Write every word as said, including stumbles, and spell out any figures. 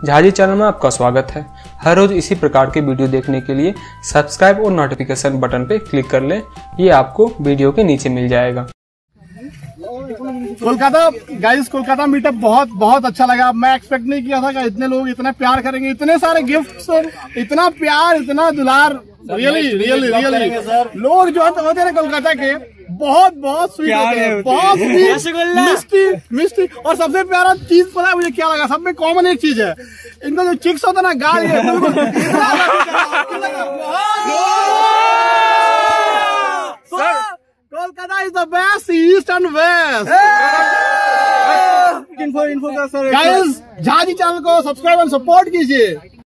Jhaji channel में आपका स्वागत है। हर रोज इसी प्रकार के वीडियो देखने के लिए सब्सक्राइब और नोटिफिकेशन बटन पे क्लिक कर लें। ये आपको वीडियो के नीचे मिल जाएगा। कोलकाता गाइस, कोलकाता मीटअप बहुत बहुत अच्छा लगा। मैं एक्सपेक्ट नहीं किया था कि इतने लोग इतना प्यार करेंगे, इतने सारे गिफ्ट्स, इतना प्यार, इतना दुलार। रियली रियली रियली लोग जो होते हैं कोलकाता के बहुत बहुत स्वीट होते हैं, बहुत मिष्टी मिष्टी। और सबसे प्यारा चीज पता है मुझे क्या लगा? सब में कॉमन एक चीज है, इनका जो चिक्स होता है ना, गाल है Kolkata is the best east and west. Info info का सर गाइस, झाजी चैनल को सब्सक्राइब और सपोर्ट कीजिए।